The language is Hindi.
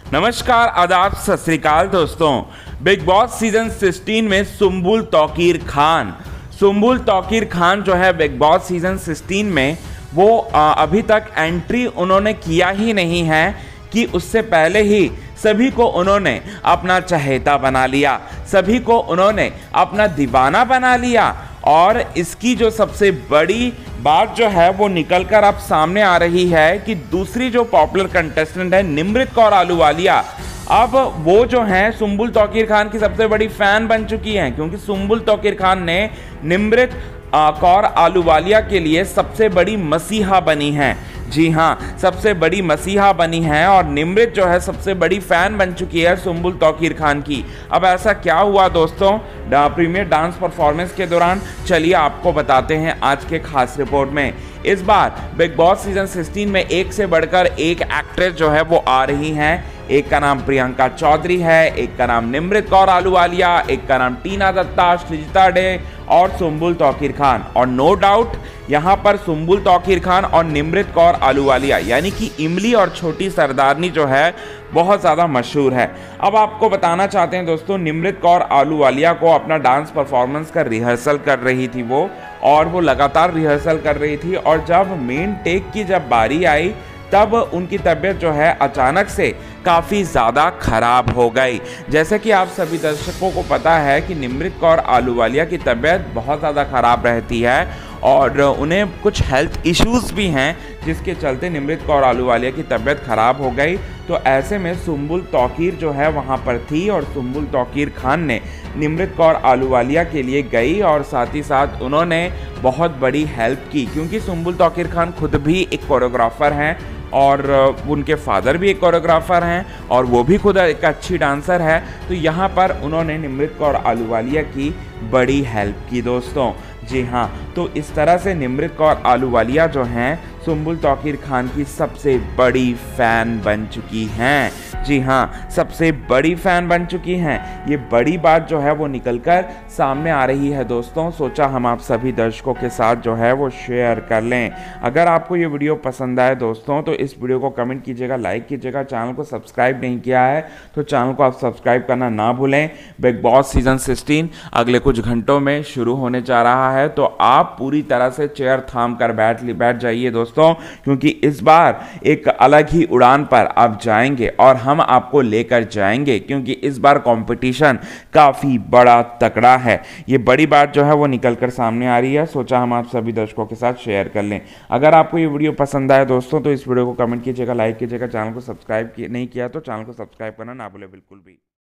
नमस्कार, आदाब, सत श्री अकाल दोस्तों। बिग बॉस सीजन 16 में सुम्बुल तौकीर खान जो है बिग बॉस सीजन 16 में वो अभी तक एंट्री उन्होंने किया ही नहीं है कि उससे पहले ही सभी को उन्होंने अपना चहेता बना लिया, सभी को उन्होंने अपना दीवाना बना लिया। और इसकी जो सबसे बड़ी बात जो है वो निकलकर अब सामने आ रही है कि दूसरी जो पॉपुलर कंटेस्टेंट है निमृत कौर आलूवालिया, अब वो जो है सुम्बुल तौकीर खान की सबसे बड़ी फैन बन चुकी हैं, क्योंकि सुम्बुल तौकीर खान ने निमृत कौर आलूवालिया के लिए सबसे बड़ी मसीहा बनी हैं। जी हाँ, सबसे बड़ी मसीहा बनी है और निमृत जो है सबसे बड़ी फैन बन चुकी है सुम्बुल तौकीर खान की। अब ऐसा क्या हुआ दोस्तों प्रीमियर डांस परफॉर्मेंस के दौरान, चलिए आपको बताते हैं आज के खास रिपोर्ट में। इस बार बिग बॉस सीजन 16 में एक से बढ़कर एक एक्ट्रेस जो है वो आ रही हैं। एक का नाम प्रियंका चौधरी है, एक का नाम निमृत कौर आलूवालिया, एक का नाम टीना दत्ता, सृजिता डे और सुम्बुल तौकीर खान। और नो डाउट यहाँ पर सुम्बुल तौकीर खान और निमृत कौर आलूवालिया यानी कि इमली और छोटी सरदारनी जो है बहुत ज़्यादा मशहूर है। अब आपको बताना चाहते हैं दोस्तों, निमृत कौर आलूवालिया को अपना डांस परफॉर्मेंस का रिहर्सल कर रही थी वो, और वो लगातार रिहर्सल कर रही थी। और जब मेन टेक की जब बारी आई तब उनकी तबीयत जो है अचानक से काफ़ी ज़्यादा खराब हो गई। जैसे कि आप सभी दर्शकों को पता है कि निमृत कौर आलूवालिया की तबीयत बहुत ज़्यादा ख़राब रहती है और उन्हें कुछ हेल्थ इश्यूज़ भी हैं, जिसके चलते निमृत कौर आलूवालिया की तबीयत ख़राब हो गई। तो ऐसे में सुम्बुल तौकीर जो है वहाँ पर थी और सुम्बुल तौकीर खान ने निमृत कौर आलूवालिया के लिए गई और साथ ही साथ उन्होंने बहुत बड़ी हेल्प की, क्योंकि सुम्बुल तौकीर खान खुद भी एक कोरियोग्राफर हैं और उनके फादर भी एक कोरियोग्राफर हैं और वो भी खुद एक अच्छी डांसर है। तो यहाँ पर उन्होंने निमृत कौर आलूवालिया की बड़ी हेल्प की दोस्तों। जी हाँ, तो इस तरह से निमृत कौर आलूवालिया जो हैं सुम्बुल तौकीर खान की सबसे बड़ी फ़ैन बन चुकी हैं। जी हाँ, सबसे बड़ी फ़ैन बन चुकी हैं। ये बड़ी बात जो है वो निकलकर सामने आ रही है दोस्तों। सोचा हम आप सभी दर्शकों के साथ जो है वो शेयर कर लें। अगर आपको ये वीडियो पसंद आए दोस्तों तो इस वीडियो को कमेंट कीजिएगा, लाइक कीजिएगा। चैनल को सब्सक्राइब नहीं किया है तो चैनल को आप सब्सक्राइब करना ना भूलें। बिग बॉस सीजन 16 अगले कुछ घंटों में शुरू होने जा रहा है, तो आप पूरी तरह से चेयर थाम कर बैठ जाइए दोस्तों, क्योंकि इस बार एक अलग ही उड़ान पर आप जाएंगे और हम आपको लेकर जाएंगे, क्योंकि इस बार कंपटीशन काफी बड़ा तगड़ा है। ये बड़ी बात जो है वो निकलकर सामने आ रही है, सोचा हम आप सभी दर्शकों के साथ शेयर कर लें। अगर आपको ये वीडियो पसंद आए दोस्तों तो इस वीडियो को कमेंट कीजिएगा, लाइक कीजिएगा। चैनल को सब्सक्राइब नहीं किया तो चैनल को सब्सक्राइब करना ना भूलें बिल्कुल भी।